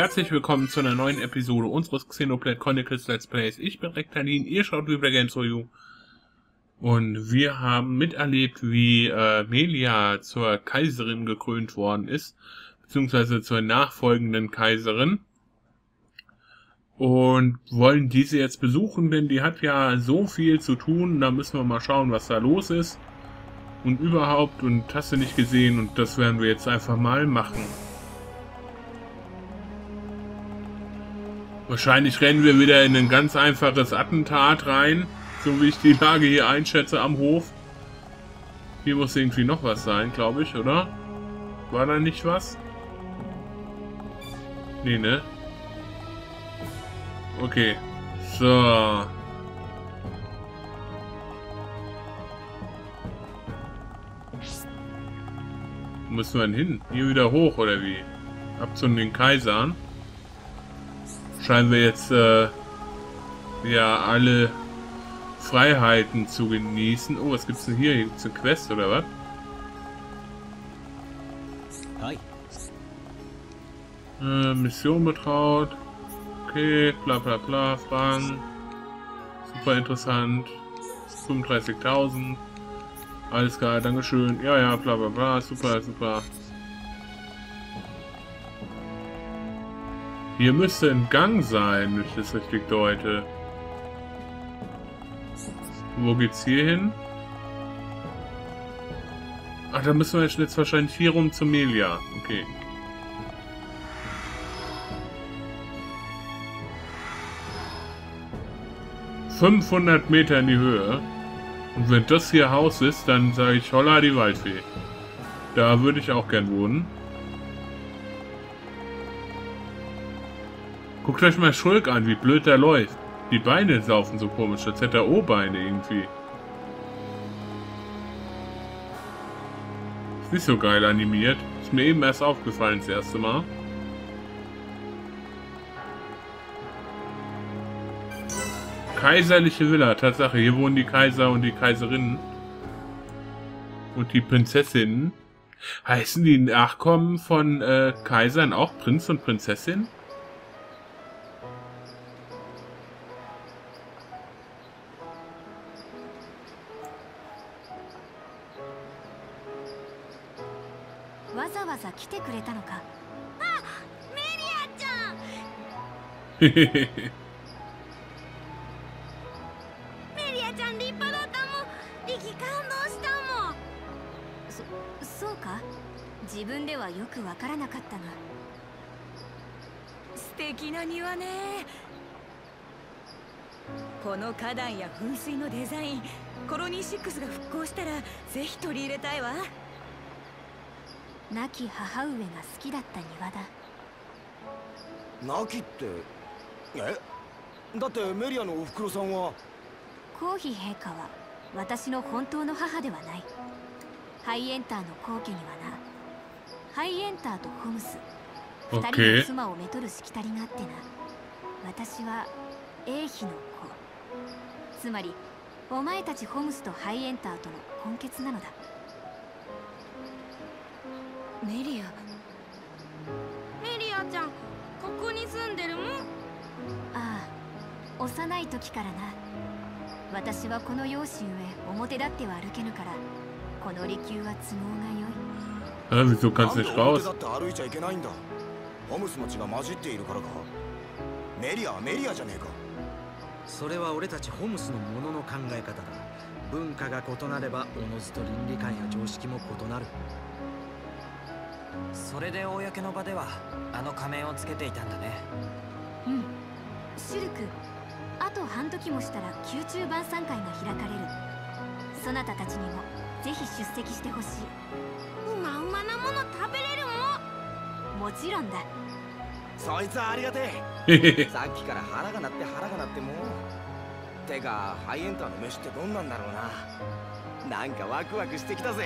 Herzlich willkommen zu einer neuen Episode unseres Xenoblade Chronicles Let's Plays. Ich bin Rektalin, ihr schaut Replay Games for You. Und wir haben miterlebt, wie Melia zur Kaiserin gekrönt worden ist, beziehungsweise zur nachfolgenden Kaiserin. Und wollen diese jetzt besuchen, denn die hat ja so viel zu tun. Da müssen wir mal schauen, was da los ist. Und überhaupt, und hast du nicht gesehen, und das werden wir jetzt einfach mal machen. Wahrscheinlich rennen wir wieder in ein ganz einfaches Attentat rein, so wie ich die Lage hier einschätze am Hof. Hier muss irgendwie noch was sein, glaube ich, oder? War da nicht was? Nee, ne? Okay. So. Wo müssen wir denn hin? Hier wieder hoch, oder wie? Ab zu den Kaisern. Scheinen wir jetzt ja alle Freiheiten zu genießen. Oh, was gibt's denn hier? Hier gibt's eine Quest oder was? Hi. Mission betraut. Okay, bla bla bla, Fragen. Super interessant. 35.000. Alles klar, dankeschön. Ja, ja, bla bla bla, super, super. Hier müsste ein Gang sein, wenn ich das richtig deute. Wo geht's hier hin? Ach, da müssen wir jetzt wahrscheinlich hier rum zu Melia. Okay. ...500 Meter in die Höhe. Und wenn das hier Haus ist, dann sage ich holla die Waldfee. Da würde ich auch gern wohnen. Guckt euch mal Schulk an, wie blöd der läuft. Die Beine saufen so komisch, als hätte er O-Beine irgendwie. Ist nicht so geil animiert. Ist mir eben erst aufgefallen das erste Mal. Kaiserliche Villa, Tatsache. Hier wohnen die Kaiser und die Kaiserinnen. Und die Prinzessinnen. Heißen die Nachkommen von Kaisern auch Prinz und Prinzessin? この花壇や噴水のデザイン、コロニー6が復興したらぜひ取り入れたいわ。亡き母上が好きだった庭だ。 亡きって、だってメリアのおふくろさんは皇妃陛下は私の本当の母ではない。ハイエンターの皇家にはな、ハイエンターとホムス、二人の妻をめとるしきたりがあってな。私は英妃の子。つまりお前たちホムスとハイエンターとの根血なのだ。メリアちゃん、ここに住んでるもん。ああ、幼い時からな。私はこの容姿ゆえ表立っては歩けぬから、この離宮は都合が良い。 wieso kannst du nicht raus? だって歩いちゃいけないんだ。ホムスの血が混じっているからか。メリアじゃねえか。 それは俺たちホムスのものの考え方だ。文化が異なればおのずと倫理観や常識も異なる。 それで公の場ではあの仮面をつけていたんだね。 うん。シルク、あと半時もしたら宮中晩餐会が開かれる。そなたたちにもぜひ出席してほしい。うまなもの食べれるもん。もちろんだ。 そいつはありがてえ。さっきから腹が鳴ってもう。てかハイエンターの飯ってどんなんだろうな。なんかワクワクしてきたぜ。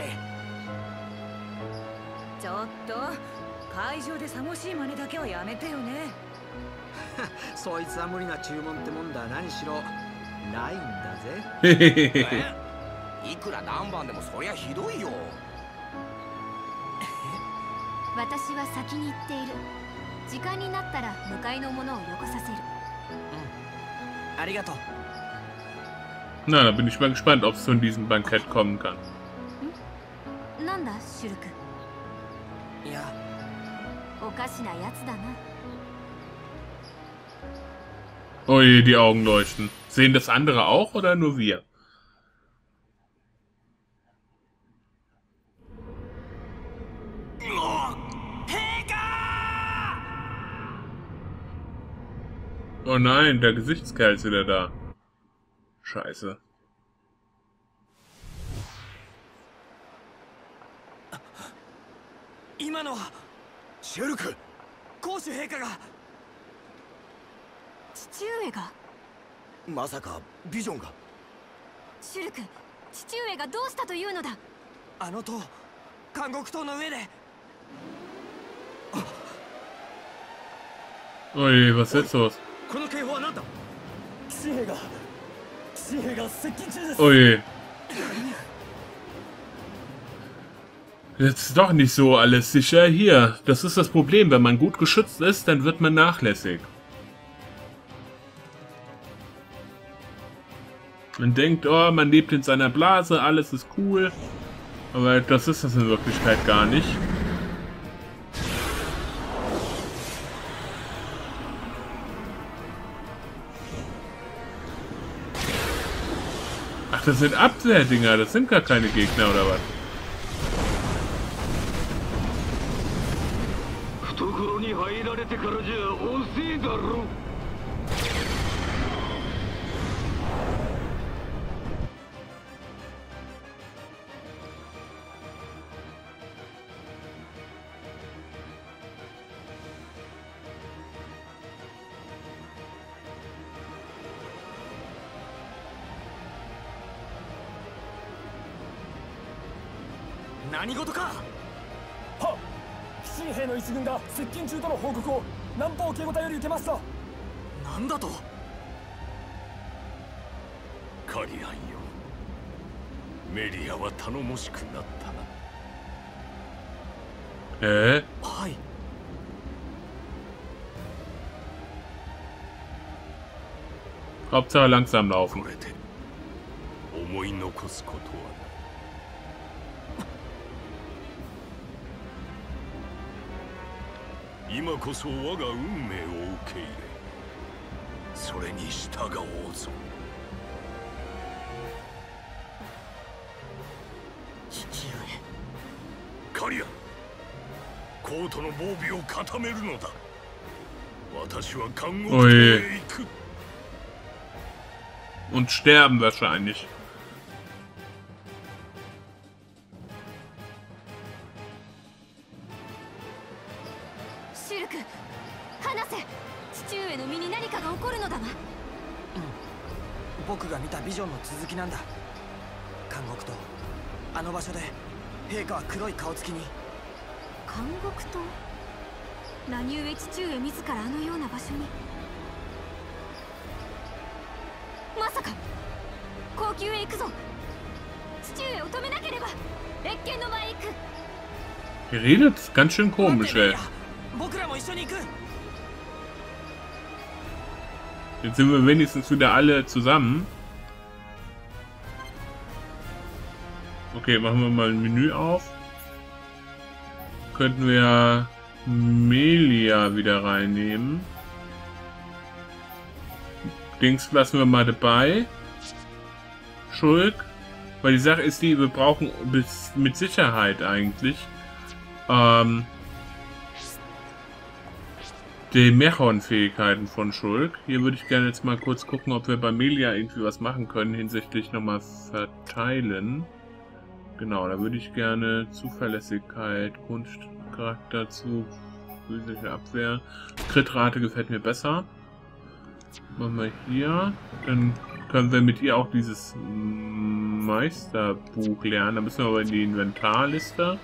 ちょっと会場でさもしい真似だけはやめてよね。 そいつは無理な注文ってもんだ。何しろないんだぜ。 いくら何番でもそりゃひどいよ。 私は先に行っている。 時間になったら向かいのものをよこさせる。 ありがとう。 Na, da bin ich mal gespannt, ob es zu diesem Bankett kommen kann. なんだシュルク。 いや、 おかしなやつだな。 Oh je, die Augen leuchten. Sehen das andere auch oder nur wir? Oh nein, der Gesichtskerl ist wieder da. Scheiße. 今のはシェルク、公主陛下が。 父上が。 まさかビジョンが。 シュルク、父上がどうしたというのだ。 あの塔、監獄塔の上で。 Oh je, was ist jetzt los? この警報は何だ。 騎兵が接近中です。 Oh je. Jetzt ist doch nicht so alles sicher. Hier, das ist das Problem. Wenn man gut geschützt ist, dann wird man nachlässig. Man denkt, oh, man lebt in seiner Blase, alles ist cool. Aber das ist das in Wirklichkeit gar nicht. Ach, das sind Abwehrdinger, das sind gar keine Gegner, oder was? 「何事か。」 はっ、騎兵の一軍が接近中との報告を南方警護隊より受けました。 なんだと。 カリアンよ、メリアは頼もしくなったな。 はい。 Hauptsache langsam laufen. これで思い残すことはない。今こそ我が運命を受け入れ、それに従おうぞ。 父上。 カリアン、コートの防備を固めるのだ。私は監獄島へ行く。 Und sterben wahrscheinlich. Shulk, 離せ。父上の身に何かが起こるのだわ。 僕が見たビジョンの続きなんだ。監獄島、あの場所で陛下は黒い顔つきに。 監獄島？何故父上自らあのような場所に。 まさか高級へ行くぞ。父上を止めなければ列見の前へ行く。 Ihr redet ganz schön komisch, ey. 僕らも一緒に行く。 Jetzt sind wir wenigstens wieder alle zusammen. Okay, machen wir mal ein Menü auf. Könnten wir Melia wieder reinnehmen. Dings lassen wir mal dabei. Shulk. Weil die Sache ist die, wir brauchen mit Sicherheit eigentlich die Mechon-Fähigkeiten von Shulk. Hier würde ich gerne jetzt mal kurz gucken, ob wir bei Melia irgendwie was machen können hinsichtlich nochmal verteilen. Genau, da würde ich gerne Zuverlässigkeit, Kunstcharakter zu physische Abwehr. Kritrate gefällt mir besser. Machen wir hier. Dann können wir mit ihr auch dieses Meisterbuch lernen. Da müssen wir aber in die Inventarliste.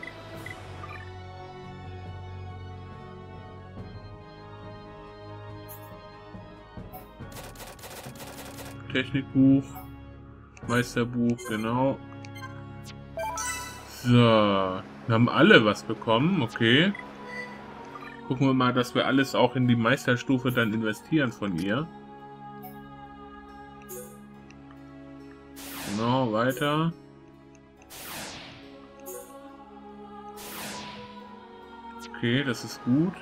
Technikbuch. Meisterbuch, genau. So. Wir haben alle was bekommen, okay. Gucken wir mal, dass wir alles auch in die Meisterstufe dann investieren von ihr. Genau, weiter. Okay, das ist gut.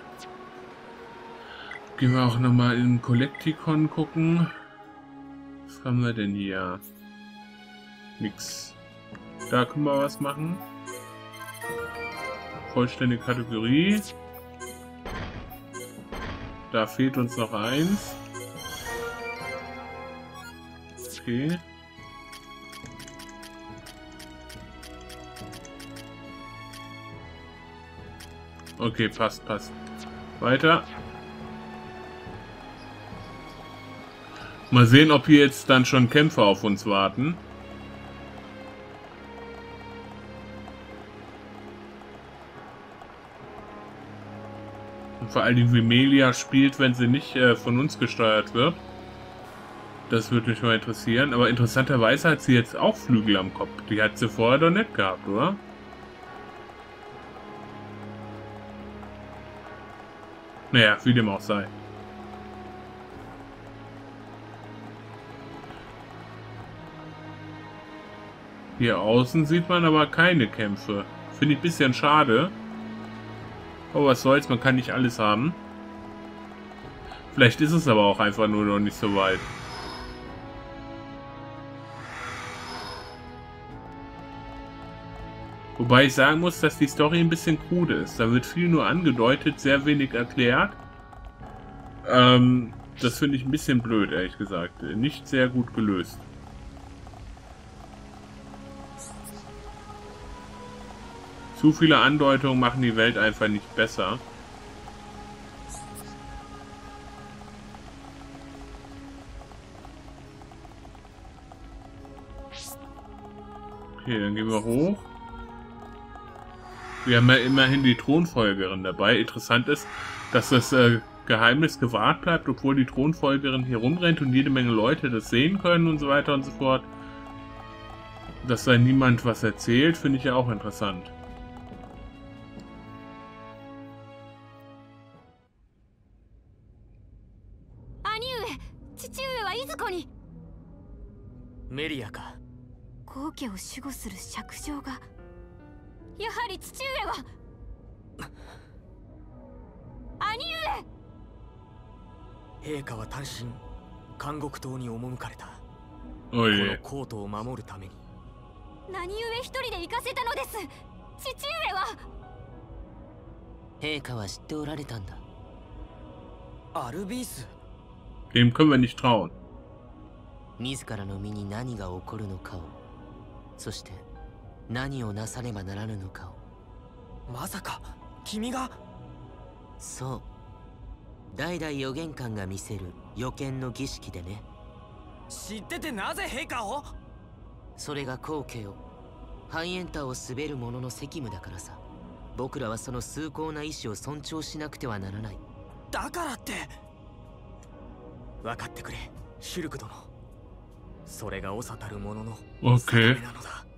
Gehen wir auch nochmal in Kollektikon gucken. Was haben wir denn hier? Nix. Da können wir was machen. Vollständige Kategorie. Da fehlt uns noch eins. Okay. Okay, passt, passt. Weiter. Mal sehen, ob hier jetzt dann schon Kämpfer auf uns warten. Und vor allem, wie Melia spielt, wenn sie nicht von uns gesteuert wird. Das würde mich mal interessieren. Aber interessanterweise hat sie jetzt auch Flügel am Kopf. Die hat sie vorher doch nicht gehabt, oder? Naja, wie dem auch sei. Hier außen sieht man aber keine Kämpfe. Finde ich ein bisschen schade. Oh, was soll's, man kann nicht alles haben. Vielleicht ist es aber auch einfach nur noch nicht so weit. Wobei ich sagen muss, dass die Story ein bisschen krude ist. Da wird viel nur angedeutet, sehr wenig erklärt. Das finde ich ein bisschen blöd, ehrlich gesagt. Nicht sehr gut gelöst. Zu viele Andeutungen machen die Welt einfach nicht besser. Okay, dann gehen wir hoch. Wir haben ja immerhin die Thronfolgerin dabei. Interessant ist, dass das Geheimnis gewahrt bleibt, obwohl die Thronfolgerin hier rumrennt und jede Menge Leute das sehen können und so weiter und so fort. Dass da niemand was erzählt, finde ich ja auch interessant. Melia か。 皇家を守護する爵状が。やはり父上は。兄上。陛下は単身監獄島に赴かれた。 このコートを守るために。 何故一人で行かせたのです。父上は。 陛下は知っておられたんだ。 アルビース。 Dem können wir nicht trauen. 自らの身に何が起こるのかを、そして何をなさねばならぬのかを。 まさか君が。 そう、代々預言官が見せる予見の儀式でね。 知っててなぜ陛下を。 それが後継を、ハイエンターを滑る者の責務だからさ。僕らはその崇高な意志を尊重しなくてはならない。 だからって分かってくれ、シュルク殿。それが長たる者の定めなのだ。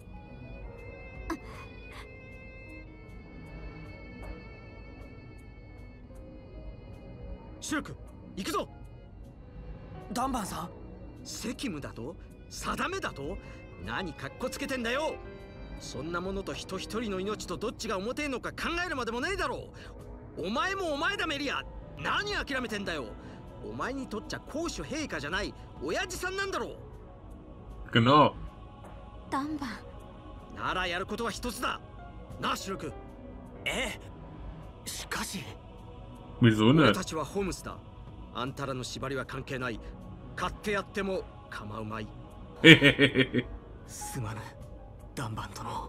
シュルク、行くぞ。ダンバンさん。 責務だと？定めだと？何かっこつけてんだよ。そんなものと人一人の命とどっちが重てえのか考えるまでもねえだろう。お前もお前だメリア。何諦めてんだよ。お前にとっちゃ公主陛下じゃない親父さんなんだろう。 Genau. ダンバン。 ならやることは一つだ。なあシュルク。 ええ。しかし。 Wieso ne? 俺たちはホームスだ。あんたらの縛りは関係ない。勝手やっても構うまい。 すまぬ、ダンバン殿。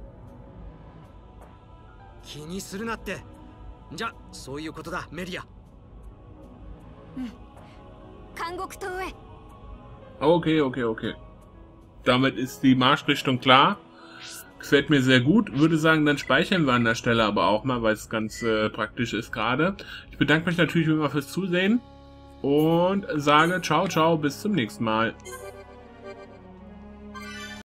気にするなって。じゃ、そういうことだ、メリア。 うん。監獄島へ。 Okay, okay, okay. Damit ist die Marschrichtung klar. Gefällt mir sehr gut. Würde sagen, dann speichern wir an der Stelle aber auch mal, weil es ganz praktisch ist gerade. Ich bedanke mich natürlich wie immer fürs Zusehen und sage ciao, ciao, bis zum nächsten Mal.